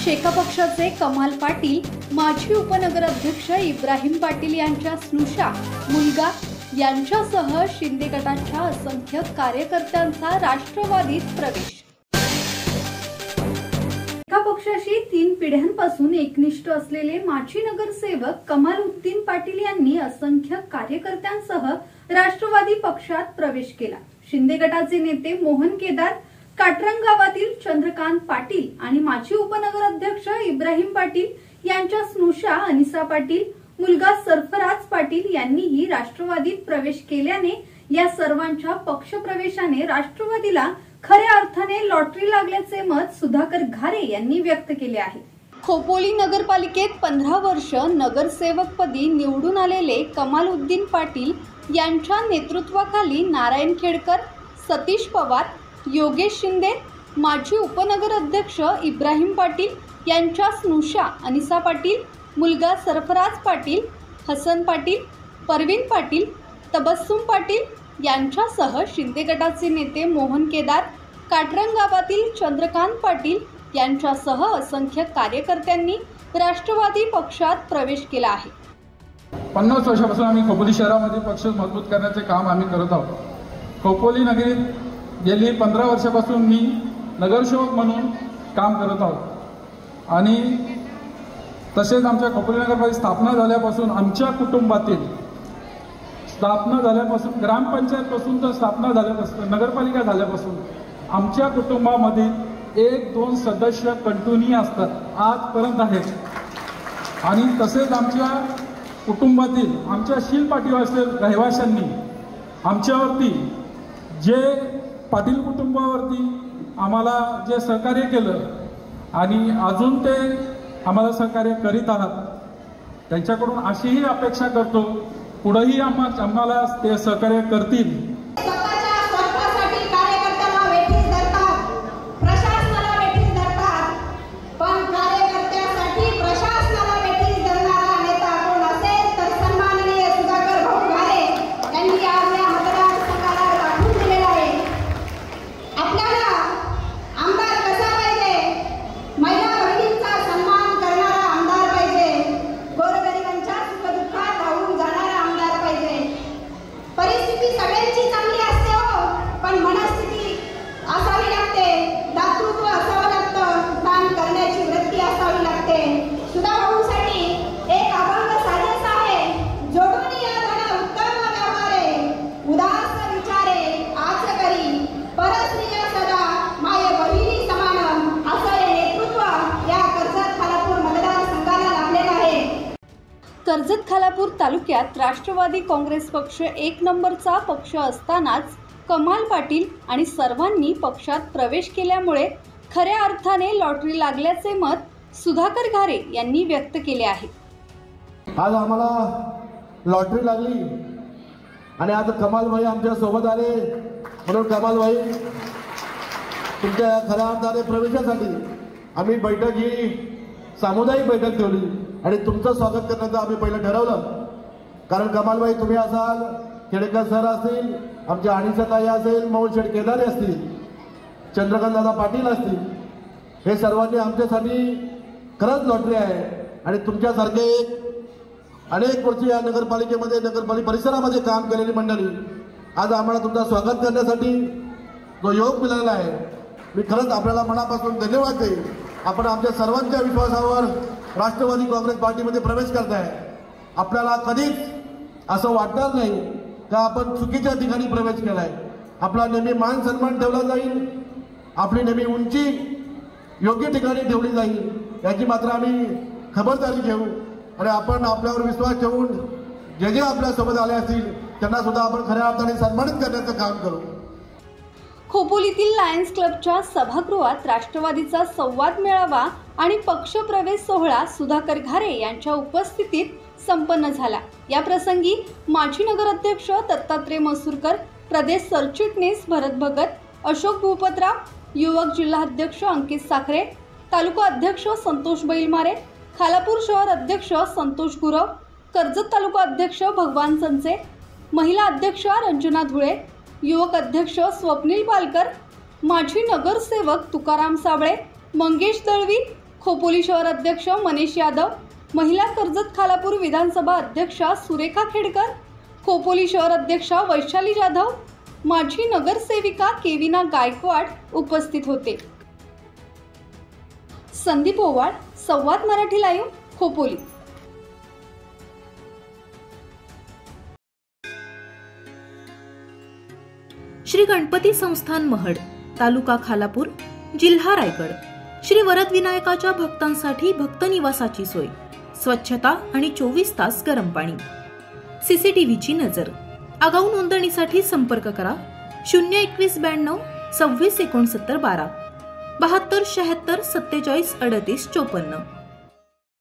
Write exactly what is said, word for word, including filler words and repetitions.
शेका पक्षाचे कमाल पाटील, माजी उपनगराध्यक्ष इब्राहिम पाटील यांच्या स्नुषा मुलगा यांच्यासह शिंदे गटाच्या असंख्य कार्यकर्त्यांचा राष्ट्रवादीत प्रवेश। शेका पक्षाशी तीन पिढ्यांपासून एकनिष्ठ असलेले माजी नगरसेवक कमालउद्दीन पाटील यांनी असंख्य कार्यकर्त्यांसह राष्ट्रवादी पक्षात प्रवेश केला। शिंदे गटाचे नेते मोहन केदार, काटरंग गावातील चंद्रकांत पाटील आणि माजी उपनगराध्यक्ष इब्राहिम पाटील यांच्या स्नुषा अनिसा पाटील, मुलगा सरफराज पाटील यांनीही राष्ट्रवादीत प्रवेश केल्याने या सर्वांच्या पक्षप्रवेशाने राष्ट्रवादीला खऱ्या अर्थाने लॉटरी लागल्याचे मत सुधाकर घारे यांनी व्यक्त केले आहे। खोपोली नगरपालिकेत पंधरा वर्ष नगरसेवकपदी निवडून आलेले कमालउद्दीन पाटील यांच्या नेतृत्वाखाली नारायण खेडकर, सतीश पवार, योगेश शिंदे, माजी उपनगराध्यक्ष इब्राहिम पाटील यांच्या स्नुषा अनिसा पाटील, मुलगा सरफराज पाटील, हसन पाटील, परवीन पाटील, तबस्सुम पाटील यांच्यासह शिंदे गटाचे नेते मोहन केदार, काटरंग गावातील चंद्रकांत पाटील यांच्यासह असंख्य कार्यकर्त्यांनी राष्ट्रवादी पक्षात प्रवेश केला आहे। पन्नास वर्षापासून आम्ही खोपोली शहरामध्ये पक्ष मजबूत करण्याचे काम आम्ही करत आहोत। खोपोली नगरीत गेली पंधरा वर्षापासून मी नगरसेवक म्हणून काम करत आहोत आणि तसेच आमच्या खोपोली नगरपालिका स्थापना झाल्यापासून आमच्या कुटुंबातील स्थापना झाल्यापासून ग्रामपंचायतपासून तर स्थापना झाल्यापासून नगरपालिका झाल्यापासून आमच्या कुटुंबामध्ये एक दोन सदस्य कंटिन्यू असतात, आजपर्यंत आहेत। आणि तसेच आमच्या कुटुंबातील आमच्या शीलपाटी असलेल्या रहिवाशांनी आमच्यावरती जे पाटील कुटुंबावरती आम्हाला जे सहकार्य केलं आणि अजून ते आम्हाला सहकार्य करीत आहात, त्यांच्याकडून अशीही अपेक्षा करतो पुढेही आम्हाला आम्हाला ते सहकार्य करतील। कर्जत खालापूर तालुक्यात राष्ट्रवादी काँग्रेस पक्ष एक नंबरचा पक्ष असतानाच कमाल पाटील आणि सर्वांनी पक्षात प्रवेश केल्यामुळे खऱ्या अर्थाने लॉटरी लागल्याचे मत सुधाकर घारे यांनी व्यक्त केले आहे। आज आम्हाला लॉटरी लागली आणि आता कमाल भाई आमच्या सोबत आले म्हणून कमाल भाई तुमच्या खऱ्या अर्थाने प्रवेशासाठी आम्ही बैठक ही सामुदायिक बैठक ठेवली आणि तुमचं स्वागत करण्याचं आम्ही पहिलं ठरवलं। कारण कमालबाई तुम्ही असाल, खेडेकर सर असतील, आमच्या अनिसाताई असेल, मौलशेठ केदारे असतील, चंद्रकांत दादा पाटील असतील, हे सर्वांनी आमच्यासाठी खरंच लॉटरी आहे। आणि तुमच्यासारखे एक अनेक वर्ष या नगरपालिकेमध्ये नगरपालिका परिसरामध्ये काम केलेली मंडळी आज आम्हाला तुमचं स्वागत करण्यासाठी जो योग मिळाला आहे, मी खरंच आपल्याला मनापासून धन्यवाद देईन। आपण आमच्या सर्वांच्या विश्वासावर राष्ट्रवादी काँग्रेस पार्टीमध्ये प्रवेश करताय। आपल्याला कधीच असं वाटणार नाही का आपण चुकीच्या ठिकाणी प्रवेश केलाय। आपला नेहमी मान सन्मान ठेवला जाईल, आपली नेहमी उंची योग्य ठिकाणी ठेवली जाईल याची मात्र आम्ही खबरदारी घेऊ आणि आपण आपल्यावर विश्वास ठेवून जे जे आपल्यासोबत आले असतील त्यांना सुद्धा आपण खऱ्या अर्थाने सन्मानित करण्याचं काम करू। खोपोलीतील लायन्स क्लबच्या सभागृहात राष्ट्रवादीचा संवाद मेळावा आणि पक्षप्रवेश सोहळा सुधाकर घारे यांच्या उपस्थितीत संपन्न झाला। या प्रसंगी माजी नगराध्यक्ष दत्तात्रय मसूरकर, प्रदेश सरचिटणीस भरत भगत, अशोक भूपतराव, युवक जिल्हाध्यक्ष अंकित साखरे, तालुका अध्यक्ष संतोष बैलमारे, खालापूर शहर अध्यक्ष संतोष गुरव, कर्जत तालुका अध्यक्ष भगवान संचे, महिला अध्यक्ष रंजना धुळे, युवक अध्यक्ष स्वप्नील पालकर, माजी नगरसेवक तुकाराम साबळे, मंगेश दळवी, खोपोली शहर अध्यक्ष मनीष यादव, महिला कर्जत खालापूर विधानसभा अध्यक्षा सुरेखा खेडकर, खोपोली शहर अध्यक्षा वैशाली जाधव, माजी नगरसेविका केविना गायकवाड उपस्थित होते। संदीप ओवाळ, संवाद मराठी लाईव्ह, खोपोली। श्री गणपती संस्थान महड, तालुका खालापूर, जिल्हा रायगड। श्री वरद विनायकाच्या भक्तांसाठी भक्त निवासाची सोय, स्वच्छता आणि चोवीस तास गरम पाणी, सीसीटीव्हीची नजर। आगाऊ नोंदणीसाठी संपर्क करा शून्य एकवीस ब्याण्णव सव्वीस एकोणसत्तर बारा बहात्तर शहात्तर सत्तेचाळीस अडतीस चोपन्न।